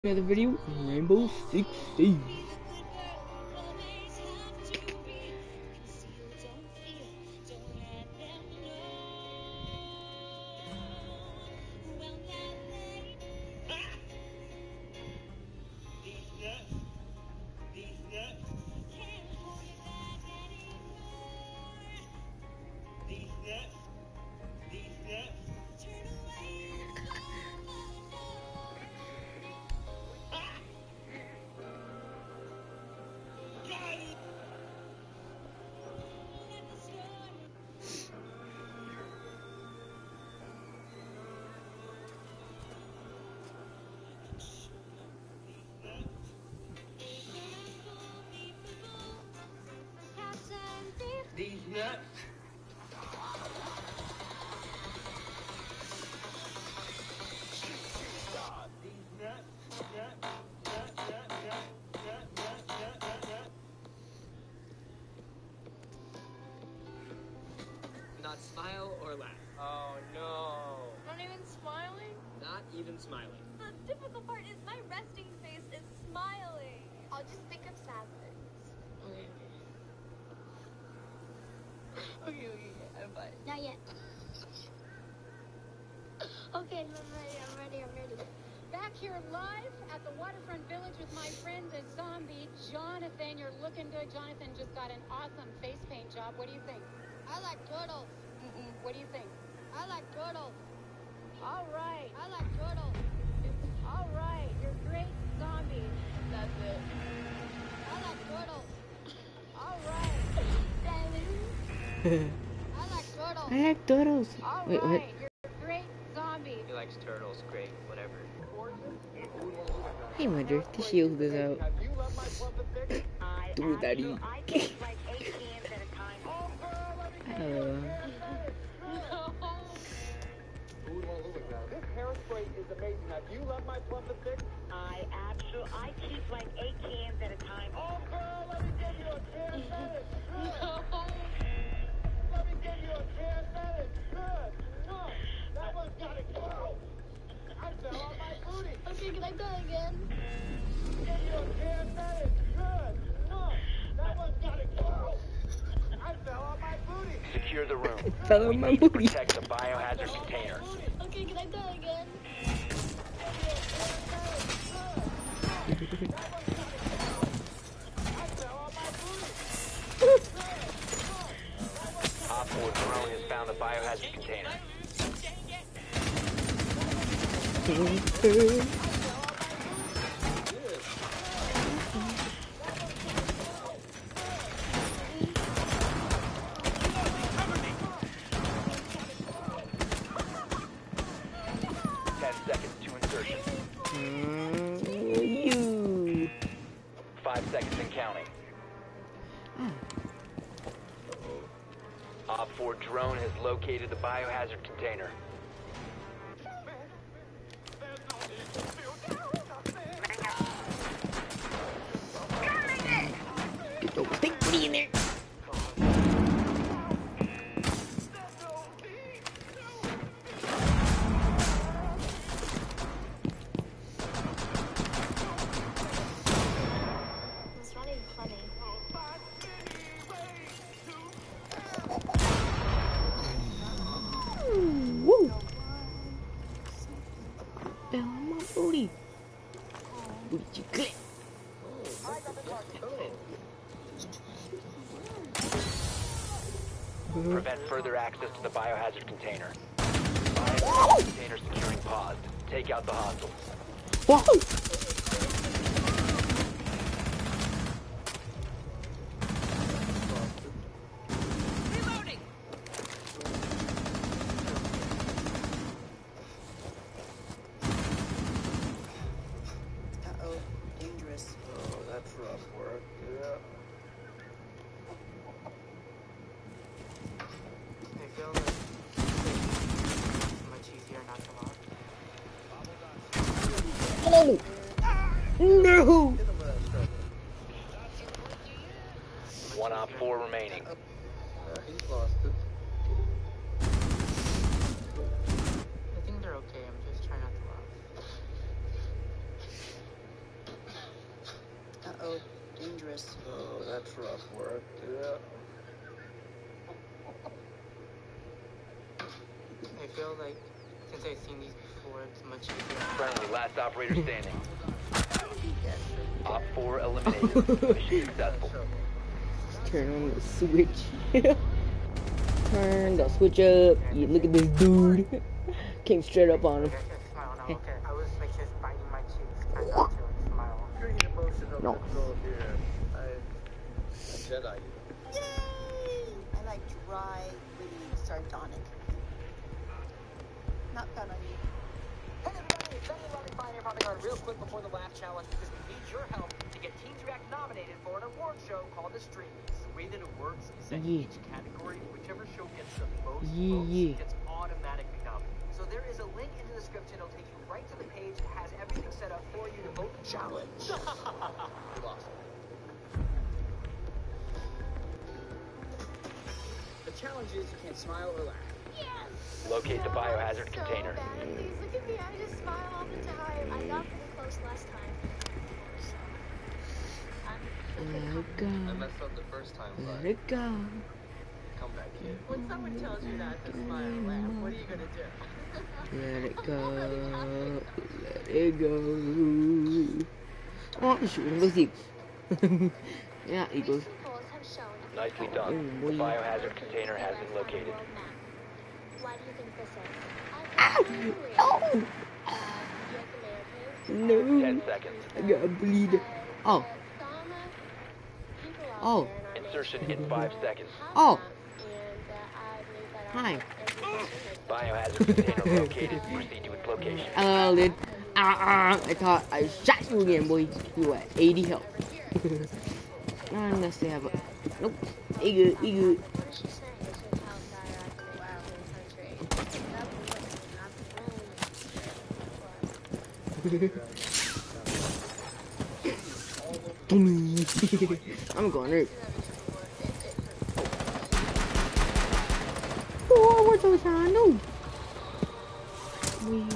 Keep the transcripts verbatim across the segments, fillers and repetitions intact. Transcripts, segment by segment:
Another video in Rainbow Six Siege. These nuts. Not smile or laugh. Oh no. Not even smiling? Not even smiling. The difficult part is my resting face is smiling. I'll just think of sad things. Okay, Okay, okay, okay. I'm fine. Not yet. Okay, I'm ready, I'm ready, I'm ready. Back here live at the Waterfront Village with my friend, the zombie, Jonathan. You're looking good. Jonathan just got an awesome face paint job. What do you think? I like turtles. Mm-mm. What do you think? I like turtles. All right. I like turtles. All right. You're great, zombie. That's it. I like turtles. All right. I like turtles. I like turtles. All Wait, right. what? You're great, zombie. He likes turtles. Great. Whatever. Hey, Mother, the shield is out. Do daddy. Uh, This hairspray is amazing. Have you loved my plump and thick? I absolutely, I keep like eight cans at a time. Oh, girl, let me give you a can that is good. Let me give you a can that is good. No, that one's got to go. I fell on my booty. Okay, can I go again? Give you a can that is good. No, that one's got to go. I fell on my booty. Secure the room. fell on my booty. Protect the biohazard container. Okay, can I go again? Op four drone has found the biohazard container. Ten seconds to insertion. Mm, you. Five seconds and counting. Op four drone has located the biohazard container. Get those big booty in there. It's not even funny. Woo! Fell on my booty. Booty chicken. Prevent further access to the biohazard container. Biohazard container securing paused. Take out the hostiles. Whoa! Reloading. Uh-oh, dangerous. Oh, that's rough work. Yeah. I feel like it's much easier not to lock. Oh! No! One op four remaining. Uh, he's lost it. I think they're okay. I'm just trying not to laugh. dangerous. Oh, that's rough work. Yeah. I feel like since I've seen these before, it's much easier. Friendly, last operator standing. Op four eliminated. Mission successful. Turn on the switch. Turn the switch up. Yeah, look at this dude. Came straight up on him. Okay, okay, smile now, okay. I was like just biting my cheeks, trying not to like, smile. Bring your emotional No. control here. I, I Jedi. Yay! I like dry, witty, sardonic. Not fun on you. Hey everybody, it's Daniel Rodney Pioneer popping on real quick before the last challenge because we need your help to get Teams React nominated for an award show called The Streamies. The way that it works is that Yeah. each category, whichever show gets the most Yeah, votes, yeah. gets automatically nominated. So there is a link in the description. It'll take you right to the page that has everything set up for you to vote. Challenge. You lost. The challenge is you can't smile or laugh. Yes! Locate the biohazard so container. Bad. Please look at me. I just smile all the time. I got pretty close last time. Let it go. I messed up the first time, Let but it go. come back here. When someone tells you not to smile and laugh, what are you gonna do? Let it go. Let it go. Oh, shooting was you. Yeah, eagles. Recent polls have shown a Nicely Oh, done. The boy. biohazard container has been located. Why do you think this is? Ow! Oh! Uh, U S Americans, No. Ten seconds. I gotta bleed. Oh. Oh. Insertion in five seconds. Oh. Hi. Biohazard container located. Proceed to its location. Hello, Lid. Ah, ah, I thought I shot you again, boy. You at eighty health. Unless they have a. Nope. You good, you good. I'm going right. Oh, what's those on? No. We.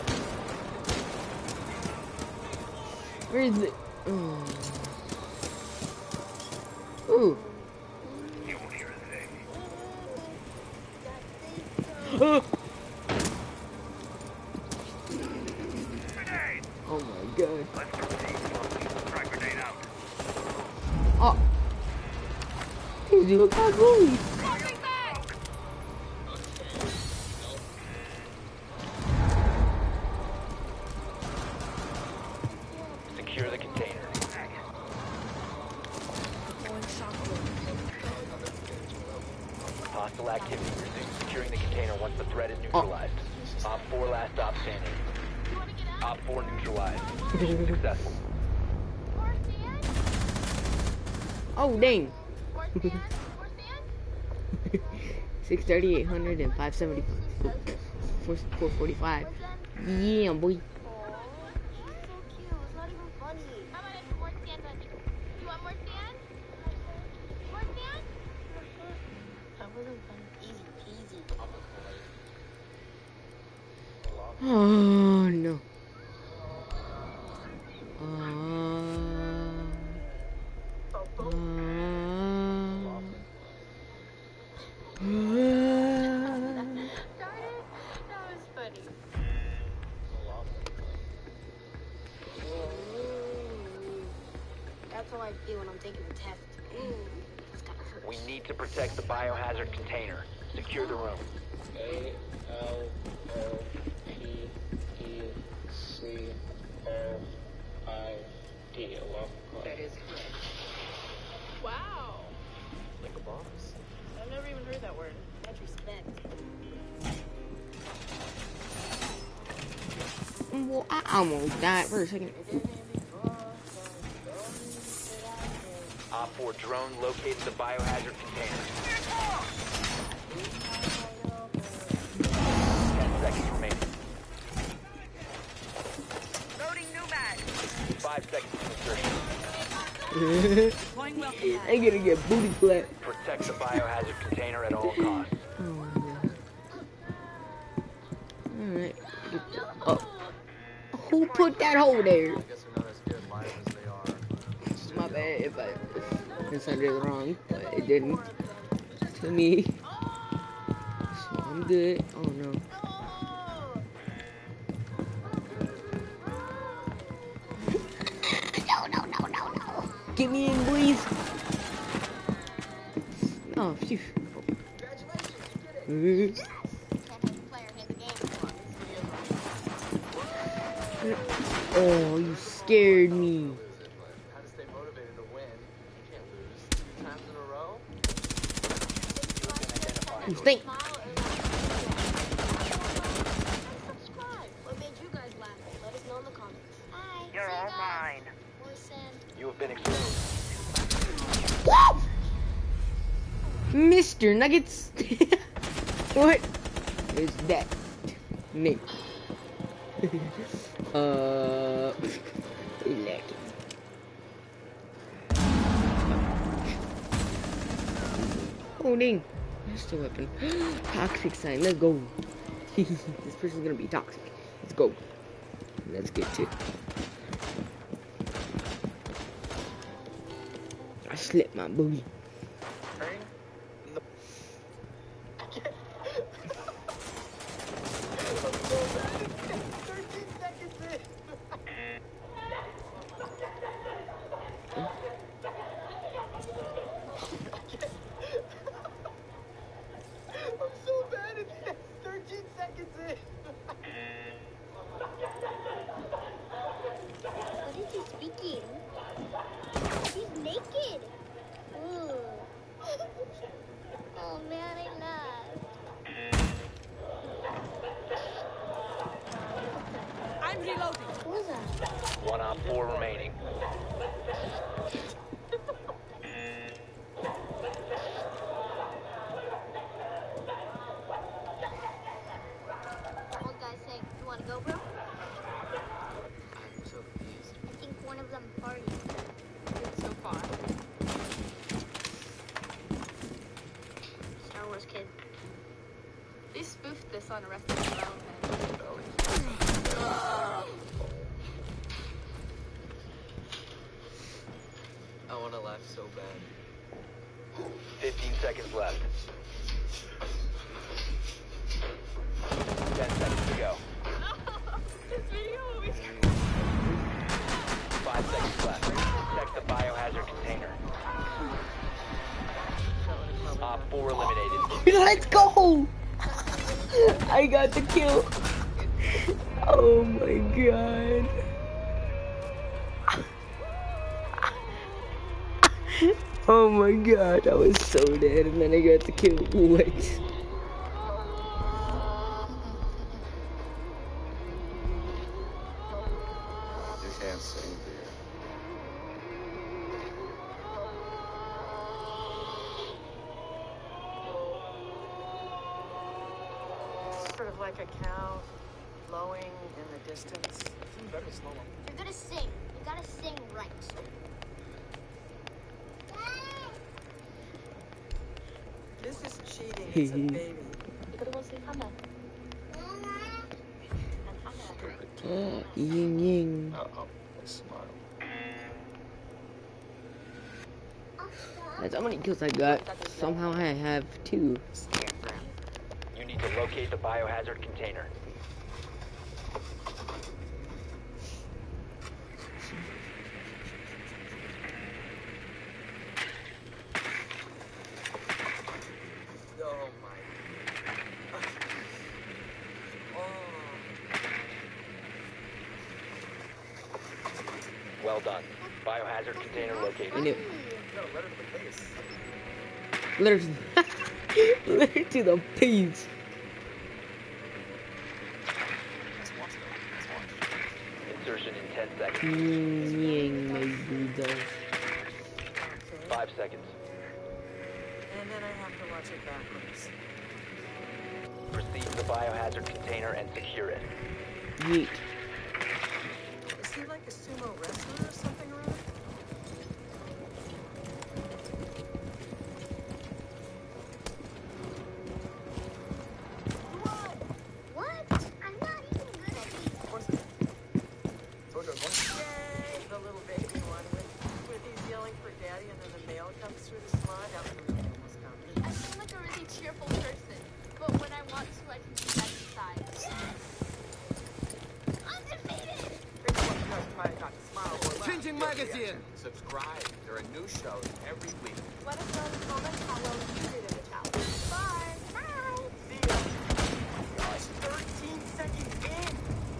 Where is it? Oh. Ooh. You won't hear a thing. Oh. Oh my god. Let's proceed slowly. Try grenade out. Oh. You look like Louis. Secure the container. Hostile activity. Resume securing the container once the threat is neutralized. Op four last stop standing. Op four neutralized. Mission successful. Oh, dang. six thirty, eight hundred, and five seventy, four forty-five. Yeah, boy. Oh, no. Uh, uh, That's how I feel when I'm taking the test. Ooh, it's gonna hurt. We need to protect the biohazard container. Secure the room. A L O P E C O I D. That is correct. Wow. Like a boss. I've never even heard that word. Much respect. well, I almost died for a second. Op four drone located the biohazard container. Ten seconds remaining. Loading new mag. Five seconds to insertion. I'm gonna get booty clapped. Protect the biohazard container at all costs. Oh, alright. Oh. Who put that hole there? I guess they're not as good live as they are. My bad. if I decided it wrong, but it didn't to me. So I'm good. Oh no. No, no, no, no, no. Get me in, please. Oh, phew. Oh, you scared me. How to stay motivated to win. You can't lose two times in a row. You stink. Subscribe. What made you guys laugh? Let us know in the comments. Hi. You're See you all guys. mine. Listen. You have been exposed. Mister Nuggets. What is that name? uh, like it. Oh dang, that's the weapon. Toxic sign. Let's go. This person's gonna be toxic. Let's go. Let's get to it. I slipped my booty. What is he speaking? He's naked. Ooh. Oh man, I laughed. I'm reloading. What was that? One on four remaining. One guy saying, "You want to go, bro?" I think one of them partied. So far. Star Wars kid. They spoofed this on Arrested Development. I want to laugh so bad. Fifteen seconds left. Ten seconds to go. This video is Five seconds left. Protect the biohazard container. Op four eliminated. Let's go! I got the kill. Oh my god. Oh my god, I was so dead and then I got the kill. Wait. You can't sing, dear. sort of like a cow lowing in the distance. Very slow. If you're gonna sing, you gotta sing right. This is cheating. It's a baby. You gotta go see Hannah. Oh, ying ying. Uh-oh. Smile. That's how many kills I got. Somehow I have two. You need to locate the biohazard container. Oh my. Well done. Biohazard container located. I knew. No, letter to the face. Letter to, letter to the face. Insertion in ten seconds. Ying ying, my doodle. Five seconds. And then I have to watch it backwards. Proceed to the biohazard container and secure it. Yeet. Is he like a sumo wrestler or something around? What? I'm not even good at these. Yay, the little baby one with, with he's yelling for magazine. Subscribe. There are new shows every week. Let us know in the comments how well you did in the challenge. Bye. Bye. See ya. Gosh, thirteen seconds in.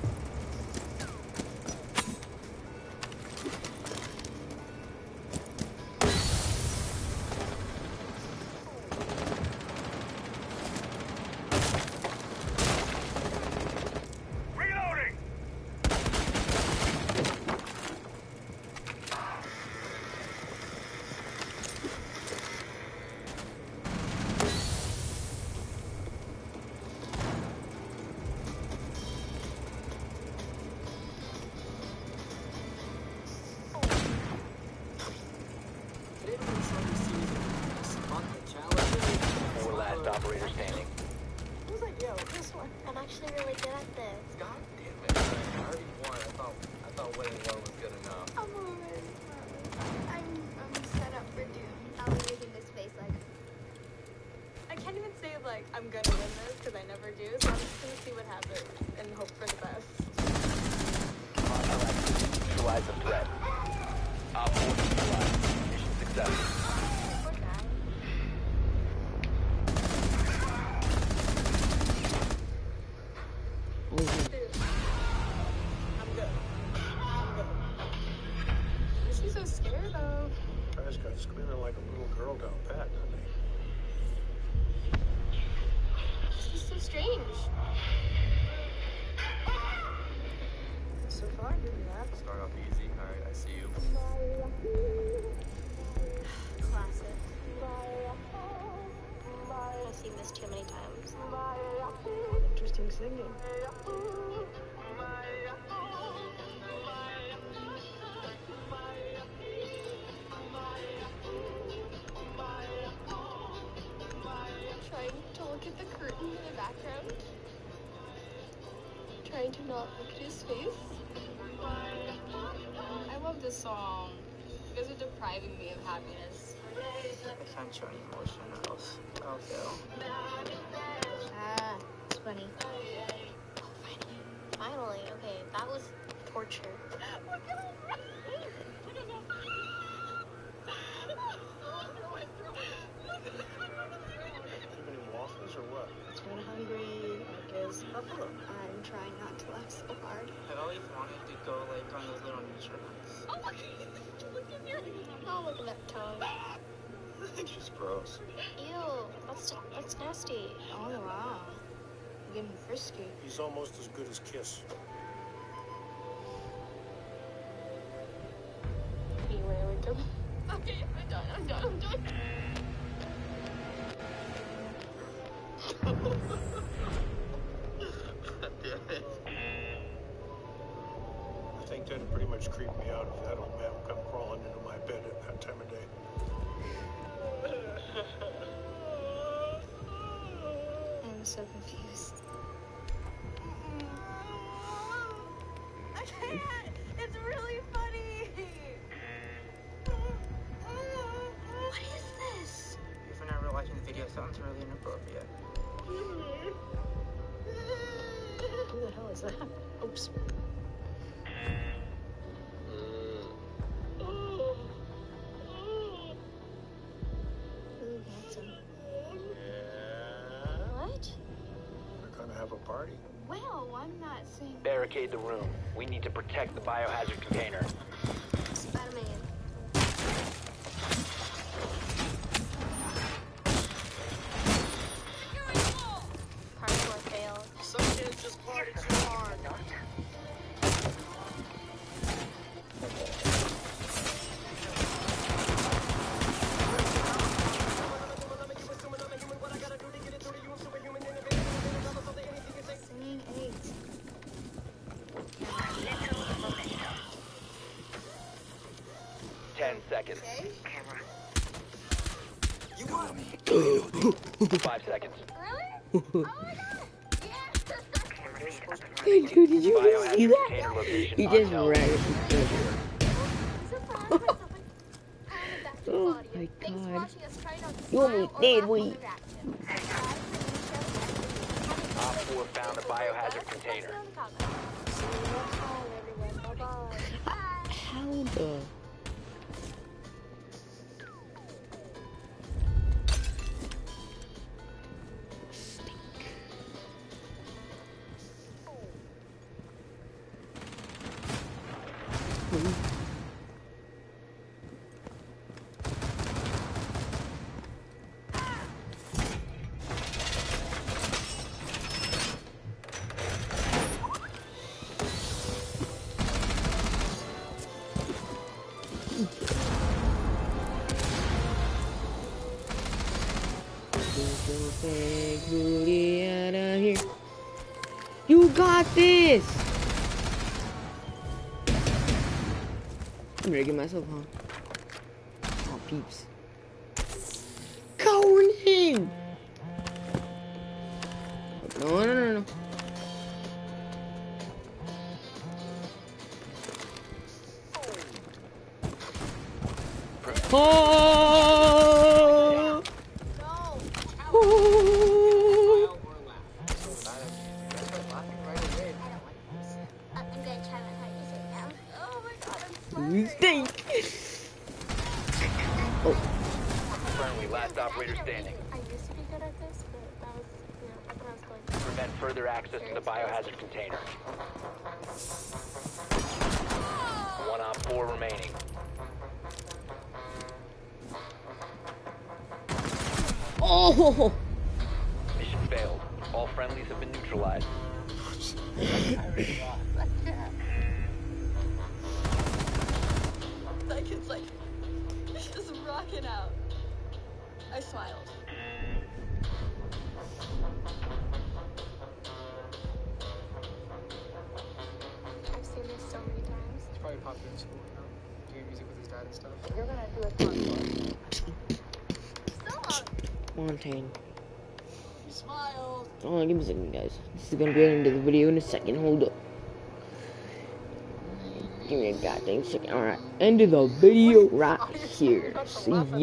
Four last operator standing. Who's like, yo, this one? I'm actually really good at this. God damn it. I already won. I thought, I thought winning one was good enough. I'm already I'm, I'm set up for doom. I'll be making this face like... I can't even say, like, I'm gonna win this, because I never do, so I'm just gonna see what happens and hope for the best. Neutralize the threat. Op four neutralized. Mission successful. Poor guy. Dude. I'm good. I'm good. She's so scared, though. Guy's got screaming like a little girl down pat, doesn't he? She's so strange. So far, good enough. Start off easy. All right, I see you. Classic. I've seen this too many times. Interesting singing. Trying to look at the curtain in the background. Trying to not look at his face. I love this song. You guys are depriving me of happiness. I can't show any emotion or else I'll fail. Ah, it's funny. Finally, okay, that was torture. Any waffles or what? It's kind of hungry. Because buffalo. I'm trying not to laugh so hard. I've always wanted to go like on those little nature hunts. Oh, look, look at your... Oh, look at that tongue. She's gross. Ew, that's that's nasty. Oh, wow. You're getting frisky. He's almost as good as Kiss. Anyway, we go. Okay, I'm done, I'm done, I'm done. I think that'd pretty much creep me out if that old man would come crawling into my bed at that time of day. I'm so confused. I can't. It's really funny. What is this? If you're not realizing the video, sounds really inappropriate. Who the hell is that? Oops. Ooh, handsome. Yeah. What? We're gonna have a party. Well, I'm not saying... Barricade the room. We need to protect the biohazard container. Spider-Man. Parkour failed. Some kids just party too hard. Singing eight. Ten seconds. Okay. You won. Five seconds. Really? Oh my god! Hey, dude, did you just Biohazard see that? container location He just unknown. ran. Oh my Thanks for God. watching us try not to You smile almost or did, laugh we- when we react. Subscribe, leave a Op four found a biohazard container. comment. See you next time, everyone. Bye-bye. Bye. How the... Get your fake booty out of here. You got this! I'm gonna get myself on. Oh, peeps. Going in! No, no, no, no. Oh! Oh! I'm gonna try my hardest right now. Oh my god, I'm You stink! Oh. Friendly, last operator standing. I used to be good at this, but that was, you know, I thought I was going to. Prevent further access to the biohazard container. One op four remaining. Oh! Mission failed. All friendlies have been neutralized. That kid's like, just rocking out. I smiled. I've seen this so many times. He's probably popular in school, you know, doing music with his dad and stuff. You're gonna do a Stop! Montaigne. He smiled. Oh, give me a second, guys. This is gonna be the end of the video in a second. Hold up. Give me a goddamn second. Alright. End of the video right here. See ya.